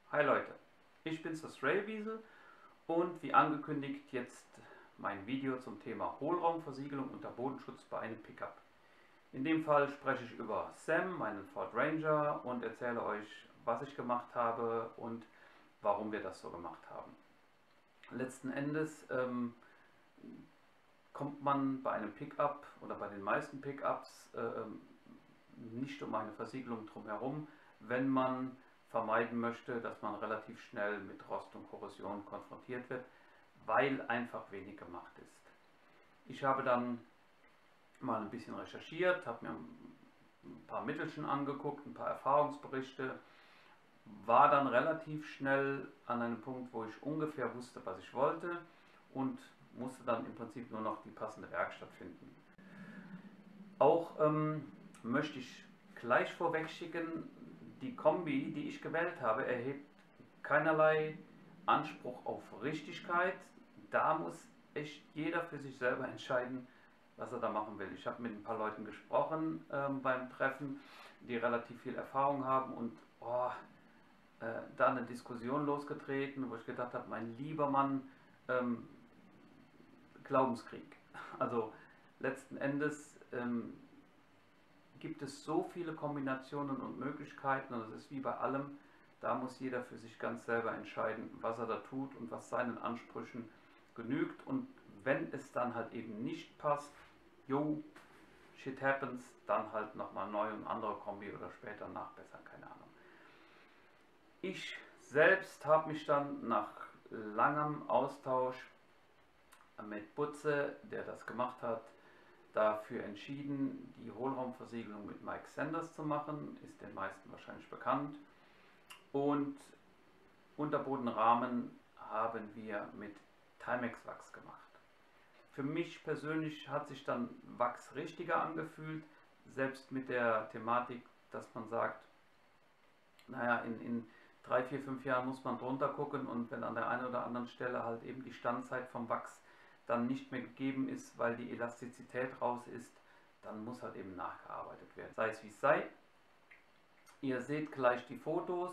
Hi Leute, ich bin's, das Railwiesel, und wie angekündigt jetzt mein Video zum Thema Hohlraumversiegelung unter Bodenschutz bei einem Pickup. In dem Fall spreche ich über Sam, meinen Ford Ranger, und erzähle euch, was ich gemacht habe und warum wir das so gemacht haben. Letzten Endes kommt man bei einem Pickup oder bei den meisten Pickups nicht um eine Versiegelung drumherum, wenn man vermeiden möchte, dass man relativ schnell mit Rost und Korrosion konfrontiert wird, weil einfach wenig gemacht ist. Ich habe dann mal ein bisschen recherchiert, habe mir ein paar Mittelchen angeguckt, ein paar Erfahrungsberichte, war dann relativ schnell an einem Punkt, wo ich ungefähr wusste, was ich wollte, und musste dann im Prinzip nur noch die passende Werkstatt finden. Auch möchte ich gleich vorweg schicken, die Kombi, die ich gewählt habe, erhebt keinerlei Anspruch auf Richtigkeit. Da muss echt jeder für sich selber entscheiden, was er da machen will. Ich habe mit ein paar Leuten gesprochen beim Treffen, die relativ viel Erfahrung haben, und da eine Diskussion losgetreten, wo ich gedacht habe, mein lieber Mann, ähm, Glaubenskrieg. Also letzten Endes gibt es so viele Kombinationen und Möglichkeiten, und es ist wie bei allem, da muss jeder für sich ganz selber entscheiden, was er da tut und was seinen Ansprüchen genügt, und wenn es dann halt eben nicht passt, yo, shit happens, dann halt nochmal neu und andere Kombi oder später nachbessern, keine Ahnung. Ich selbst habe mich dann nach langem Austausch mit Butze, der das gemacht hat, dafür entschieden, die Hohlraumversiegelung mit Mike Sanders zu machen, ist den meisten wahrscheinlich bekannt. Und Unterbodenrahmen haben wir mit Timex Wachs gemacht. Für mich persönlich hat sich dann Wachs richtiger angefühlt, selbst mit der Thematik, dass man sagt, naja, in 3, 4, 5 Jahren muss man drunter gucken, und wenn an der einen oder anderen Stelle halt eben die Standzeit vom Wachs dann nicht mehr gegeben ist, weil die Elastizität raus ist, dann muss halt eben nachgearbeitet werden. Sei es wie es sei. Ihr seht gleich die Fotos.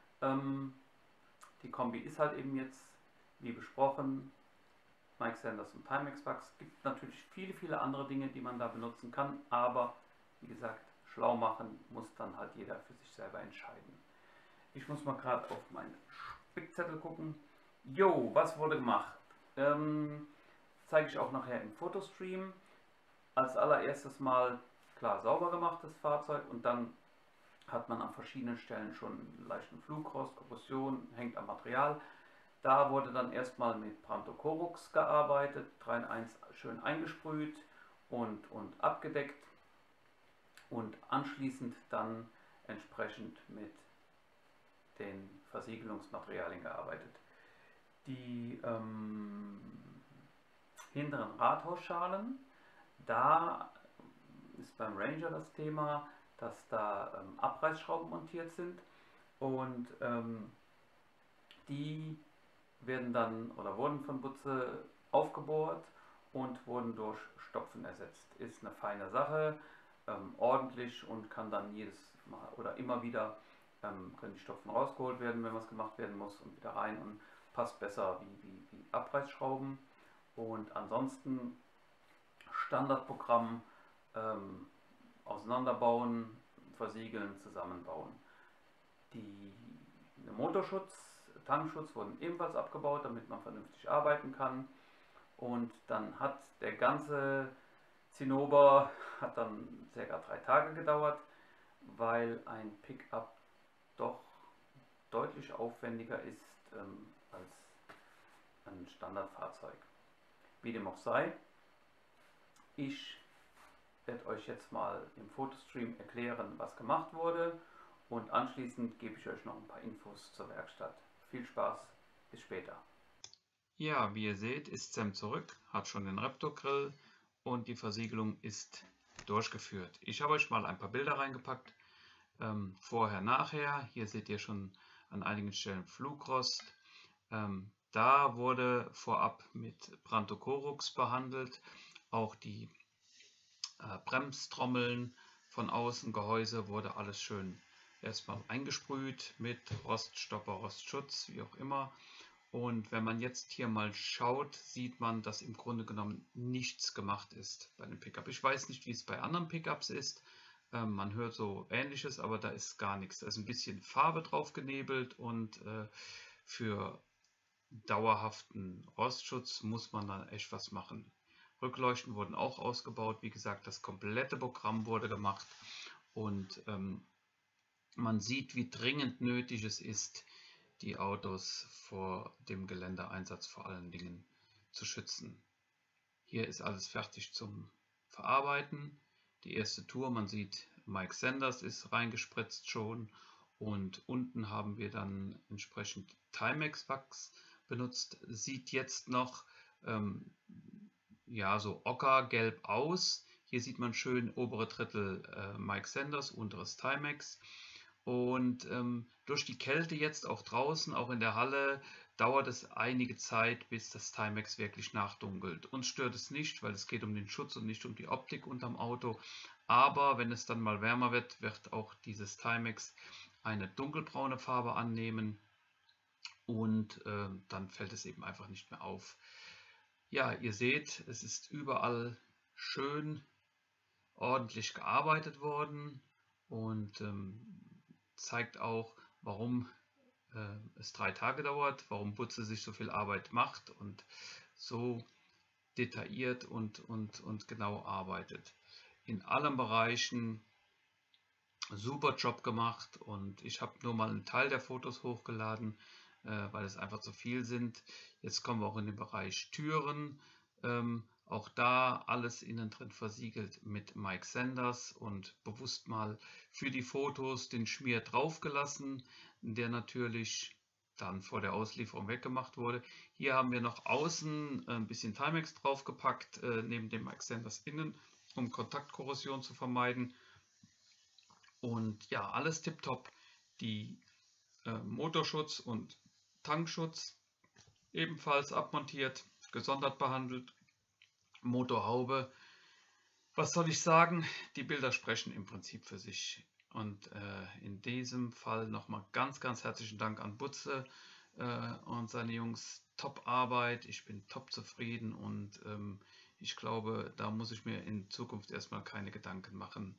Die Kombi ist halt eben jetzt, wie besprochen, Mike Sanders und Timex Wachs. Es gibt natürlich viele andere Dinge, die man da benutzen kann, aber wie gesagt, schlau machen muss dann halt jeder für sich selber entscheiden. Ich muss mal gerade auf meinen Spickzettel gucken. Jo, was wurde gemacht? Zeige ich auch nachher im Fotostream. Als allererstes mal klar sauber gemacht das Fahrzeug, und dann hat man an verschiedenen Stellen schon einen leichten Flugrost, Korrosion, hängt am Material. Da wurde dann erstmal mit Brandocorox gearbeitet, 3 in 1 schön eingesprüht und abgedeckt, und anschließend dann entsprechend mit den Versiegelungsmaterialien gearbeitet. Die hinteren Rathausschalen, da ist beim Ranger das Thema, dass da Abreißschrauben montiert sind, und die werden dann oder wurden von Butze aufgebohrt und wurden durch Stopfen ersetzt. Ist eine feine Sache, ordentlich, und kann dann jedes Mal oder immer wieder können die Stopfen rausgeholt werden, wenn was gemacht werden muss, und wieder rein, und passt besser wie Abreißschrauben. Und ansonsten Standardprogramm, auseinanderbauen, versiegeln, zusammenbauen. Der Motorschutz, Tankschutz wurden ebenfalls abgebaut, damit man vernünftig arbeiten kann. Und dann hat der ganze Zinnober hat dann ca. 3 Tage gedauert, weil ein Pickup doch deutlich aufwendiger ist als ein Standardfahrzeug. Wie dem auch sei, ich werde euch jetzt mal im Fotostream erklären, was gemacht wurde, und anschließend gebe ich euch noch ein paar Infos zur Werkstatt. Viel Spaß, bis später. Ja, wie ihr seht, ist Sam zurück, hat schon den Repto-Grill und die Versiegelung ist durchgeführt. Ich habe euch mal ein paar Bilder reingepackt, vorher, nachher. Hier seht ihr schon an einigen Stellen Flugrost. Da wurde vorab mit Brandocorox behandelt, auch die Bremstrommeln von außen, Gehäuse, wurde alles schön erstmal eingesprüht mit Roststopper, Rostschutz, wie auch immer. Und wenn man jetzt hier mal schaut, sieht man, dass im Grunde genommen nichts gemacht ist bei dem Pickup. Ich weiß nicht, wie es bei anderen Pickups ist. Man hört so Ähnliches, aber da ist gar nichts. Da ist ein bisschen Farbe drauf genebelt und für dauerhaften Rostschutz muss man dann echt was machen. Rückleuchten wurden auch ausgebaut. Wie gesagt, das komplette Programm wurde gemacht und man sieht, wie dringend nötig es ist, die Autos vor dem Geländeeinsatz vor allen Dingen zu schützen. Hier ist alles fertig zum Verarbeiten. Die erste Tour, man sieht, Mike Sanders ist reingespritzt schon und unten haben wir dann entsprechend Timex Wachs benutzt. Sieht jetzt noch ja, so ockergelb aus. Hier sieht man schön obere Drittel Mike Sanders, unteres Timex. Und durch die Kälte jetzt auch draußen, auch in der Halle, dauert es einige Zeit, bis das Timex wirklich nachdunkelt. Uns stört es nicht, weil es geht um den Schutz und nicht um die Optik unterm Auto. Aber wenn es dann mal wärmer wird, wird auch dieses Timex eine dunkelbraune Farbe annehmen und dann fällt es eben einfach nicht mehr auf. Ja, ihr seht, es ist überall schön ordentlich gearbeitet worden und zeigt auch, warum es 3 Tage dauert, warum Butze sich so viel Arbeit macht und so detailliert und genau arbeitet. In allen Bereichen super Job gemacht und ich habe nur mal einen Teil der Fotos hochgeladen, weil es einfach zu viel sind. Jetzt kommen wir auch in den Bereich Türen. Auch da alles innen drin versiegelt mit Mike Sanders und bewusst mal für die Fotos den Schmier drauf gelassen, der natürlich dann vor der Auslieferung weggemacht wurde. Hier haben wir noch außen ein bisschen Timex draufgepackt, neben dem Mike Sanders innen, um Kontaktkorrosion zu vermeiden. Und ja, alles tipptopp. Die Motorschutz und Tankschutz ebenfalls abmontiert, gesondert behandelt. Motorhaube. Was soll ich sagen? Die Bilder sprechen im Prinzip für sich. Und in diesem Fall nochmal ganz, ganz herzlichen Dank an Butze und seine Jungs. Top Arbeit. Ich bin top zufrieden und ich glaube, da muss ich mir in Zukunft erstmal keine Gedanken machen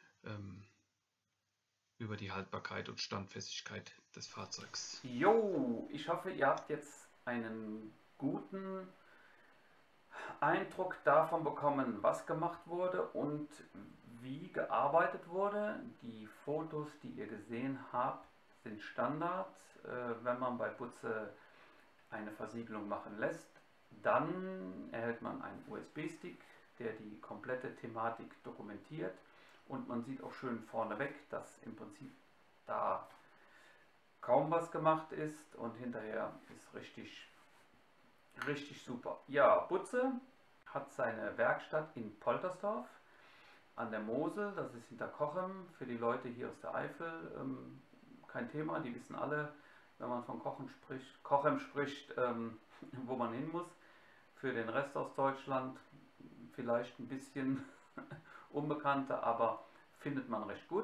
über die Haltbarkeit und Standfestigkeit des Fahrzeugs. Jo, ich hoffe, ihr habt jetzt einen guten Eindruck davon bekommen, was gemacht wurde und wie gearbeitet wurde. Die Fotos, die ihr gesehen habt, sind Standard. Wenn man bei Butze eine Versiegelung machen lässt, dann erhält man einen USB-Stick, der die komplette Thematik dokumentiert. Und man sieht auch schön vorneweg, dass im Prinzip da kaum was gemacht ist und hinterher ist richtig super. Ja, Butze hat seine Werkstatt in Poltersdorf an der Mosel, das ist hinter Cochem. Für die Leute hier aus der Eifel kein Thema, die wissen alle, wenn man von Cochem spricht, wo man hin muss. Für den Rest aus Deutschland vielleicht ein bisschen unbekannter, aber findet man recht gut.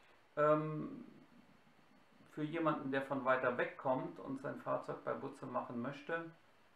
Für jemanden, der von weiter weg kommt und sein Fahrzeug bei Butze machen möchte,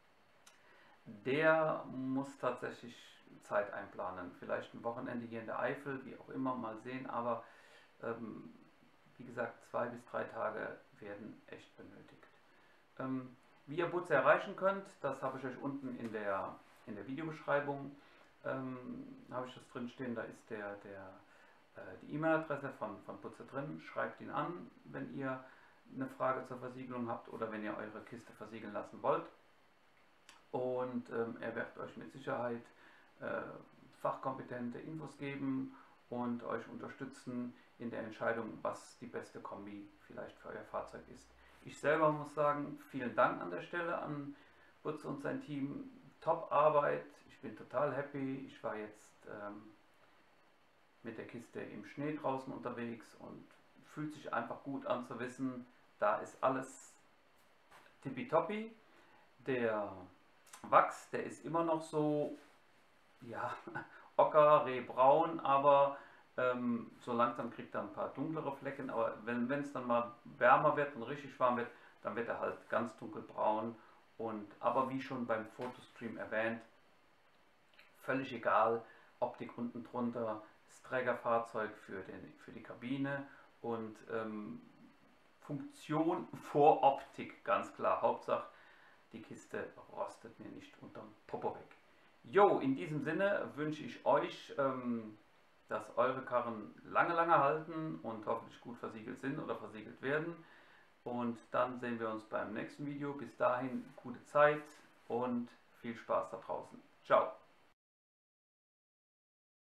der muss tatsächlich Zeit einplanen. Vielleicht ein Wochenende hier in der Eifel, wie auch immer, mal sehen. Aber wie gesagt, 2 bis 3 Tage werden echt benötigt. Wie ihr Butze erreichen könnt, das habe ich euch unten in der Videobeschreibung habe ich das drin stehen. Da ist die E-Mail-Adresse von Butze drin. Schreibt ihn an, wenn ihr eine Frage zur Versiegelung habt oder wenn ihr eure Kiste versiegeln lassen wollt. Und er wird euch mit Sicherheit fachkompetente Infos geben und euch unterstützen in der Entscheidung, was die beste Kombi vielleicht für euer Fahrzeug ist. Ich selber muss sagen, vielen Dank an der Stelle an Butze und sein Team. Top Arbeit, ich bin total happy. Ich war jetzt mit der Kiste im Schnee draußen unterwegs und fühlt sich einfach gut an zu wissen, da ist alles tippitoppi. Der Wachs, der ist immer noch so, ja, ocker, rehbraun, aber So langsam kriegt er ein paar dunklere Flecken, aber wenn es dann mal wärmer wird und richtig warm wird, dann wird er halt ganz dunkelbraun. Aber wie schon beim Fotostream erwähnt, völlig egal, Optik unten drunter, das Trägerfahrzeug für die Kabine und Funktion vor Optik, ganz klar. Hauptsache, die Kiste rostet mir nicht unterm Popo weg. Jo, in diesem Sinne wünsche ich euch, dass eure Karren lange halten und hoffentlich gut versiegelt sind oder versiegelt werden. Und dann sehen wir uns beim nächsten Video. Bis dahin, gute Zeit und viel Spaß da draußen. Ciao.